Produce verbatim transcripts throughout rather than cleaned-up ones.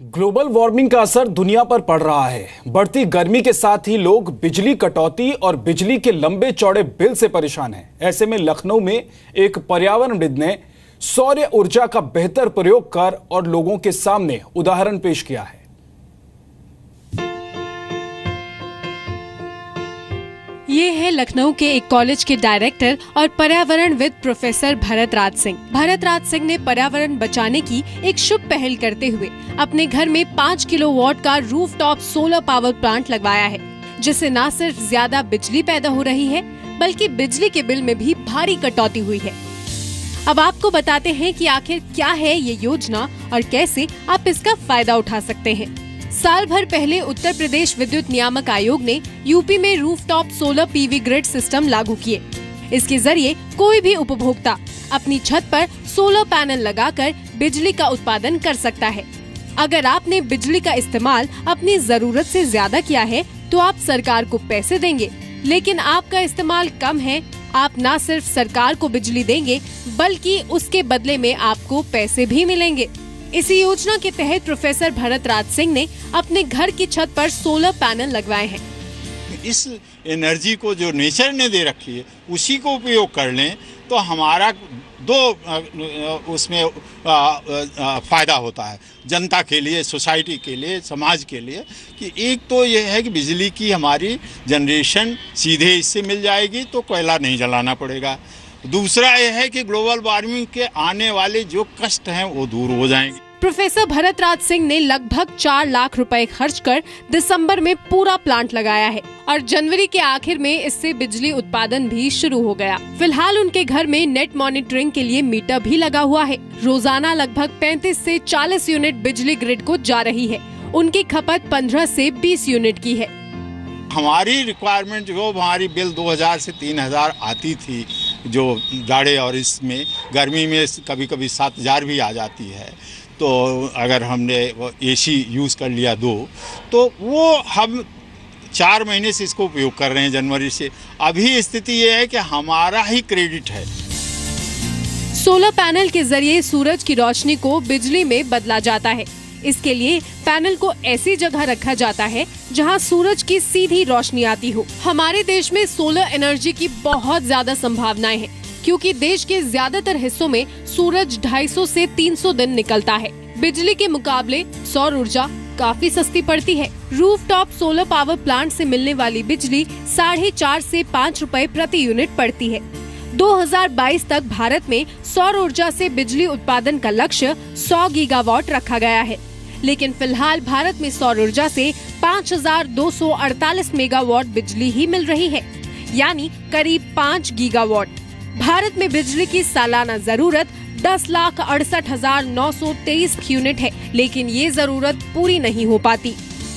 Global warming का असर दुनिया पर पड़ रहा है। बढ़ती गर्मी के साथ ही लोग बिजली कटौती और बिजली के लंबे चौड़े बिल से परेशान हैं। ऐसे में लखनऊ में एक पर्यावरणविद ने सौर ऊर्जा का बेहतर प्रयोग कर और लोगों के सामने उदाहरण पेश किया है। ये है लखनऊ के एक कॉलेज के डायरेक्टर और पर्यावरणविद प्रोफेसर भरत राज सिंह। भरत राज सिंह ने पर्यावरण बचाने की एक शुभ पहल करते हुए अपने घर में पाँच किलोवाट का रूफटॉप सोलर पावर प्लांट लगवाया है, जिससे न सिर्फ ज्यादा बिजली पैदा हो रही है बल्कि बिजली के बिल में भी भारी कटौती हुई है। अब आपको बताते हैं कि आखिर क्या है ये योजना और कैसे आप इसका फायदा उठा सकते हैं। साल भर पहले उत्तर प्रदेश विद्युत नियामक आयोग ने यूपी में rooftop solar PV grid system लागू किए। इसके जरिए कोई भी उपभोक्ता अपनी छत पर सोलर पैनल लगाकर बिजली का उत्पादन कर सकता है। अगर आपने बिजली का इस्तेमाल अपनी जरूरत से ज्यादा किया है तो आप सरकार को पैसे देंगे, लेकिन आपका इस्तेमाल कम है, आप न सिर्फ सरकार को बिजली देंगे बल्कि उसके बदले में आपको पैसे भी मिलेंगे। इसी योजना के तहत प्रोफेसर भरत राज सिंह ने अपने घर की छत पर सोलर पैनल लगवाए हैं। इस एनर्जी को जो नेचर ने दे रखी है उसी को उपयोग कर लें तो हमारा दो उसमें फायदा होता है, जनता के लिए, सोसाइटी के लिए, समाज के लिए। कि एक तो ये है कि बिजली की हमारी जनरेशन सीधे इससे मिल जाएगी तो कोयला नहीं जलाना पड़ेगा। दूसरा यह है कि ग्लोबल वार्मिंग के आने वाले जो कष्ट हैं वो दूर हो जाएंगे। प्रोफेसर भरत राज सिंह ने लगभग चार लाख रुपए खर्च कर दिसंबर में पूरा प्लांट लगाया है और जनवरी के आखिर में इससे बिजली उत्पादन भी शुरू हो गया। फिलहाल उनके घर में नेट मॉनिटरिंग के लिए मीटर भी लगा हुआ है। रोजाना लगभग पैंतीस से चालीस यूनिट बिजली ग्रिड को जा रही है। उनकी खपत पंद्रह से बीस यूनिट की है। हमारी रिक्वायरमेंट जो हमारी बिल दो हज़ार से तीन हज़ार आती थी, जो जाड़े और इसमें गर्मी में कभी कभी सात हज़ार भी आ जाती है। तो अगर हमने वो एसी यूज़ कर लिया दो, तो वो हम चार महीने से इसको उपयोग कर रहे हैं, जनवरी से। अभी स्थिति ये है कि हमारा ही क्रेडिट है। सोलर पैनल के जरिए सूरज की रोशनी को बिजली में बदला जाता है। इसके लिए पैनल को ऐसी जगह रखा जाता है जहां सूरज की सीधी रोशनी आती हो। हमारे देश में सोलर एनर्जी की बहुत ज्यादा संभावनाएं हैं, क्योंकि देश के ज्यादातर हिस्सों में सूरज दो सौ पचास से तीन सौ दिन निकलता है। बिजली के मुकाबले सौर ऊर्जा काफी सस्ती पड़ती है। रूफटॉप सोलर पावर प्लांट से मिलने वाली बिजली साढ़े चार से पाँच रुपए प्रति यूनिट पड़ती है। दो हज़ार बाईस तक भारत में सौर ऊर्जा से बिजली उत्पादन का लक्ष्य सौ गीगावाट रखा गया है, लेकिन फिलहाल भारत में सौर ऊर्जा से पाँच हज़ार दो सौ अड़तालीस मेगावाट बिजली ही मिल रही है, यानी करीब पाँच गीगावाट। भारत में बिजली की सालाना जरूरत दस लाख अड़सठ हजार नौ सौ तेईस यूनिट है, लेकिन ये जरूरत पूरी नहीं हो पाती।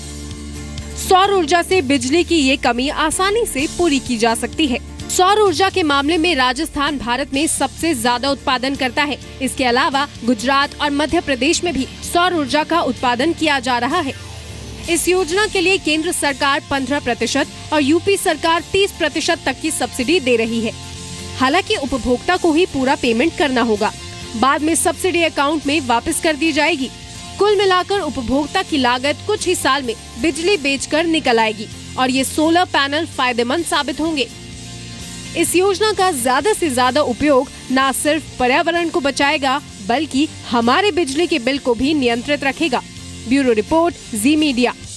सौर ऊर्जा से बिजली की ये कमी आसानी से पूरी की जा सकती है। सौर ऊर्जा के मामले में राजस्थान भारत में सबसे ज्यादा उत्पादन करता है। इसके अलावा गुजरात और मध्य प्रदेश में भी सौर ऊर्जा का उत्पादन किया जा रहा है। इस योजना के लिए केंद्र सरकार पंद्रह प्रतिशत और यूपी सरकार तीस प्रतिशत तक की सब्सिडी दे रही है। हालांकि उपभोक्ता को ही पूरा पेमेंट करना होगा, बाद में सब्सिडी अकाउंट में वापस कर दी जाएगी। कुल मिलाकर उपभोक्ता की लागत कुछ ही साल में बिजली बेचकर निकल आएगी और ये सोलर पैनल फायदेमंद साबित होंगे। इस योजना का ज्यादा से ज्यादा उपयोग न सिर्फ पर्यावरण को बचाएगा बल्कि हमारे बिजली के बिल को भी नियंत्रित रखेगा। Bureau report, Zee media.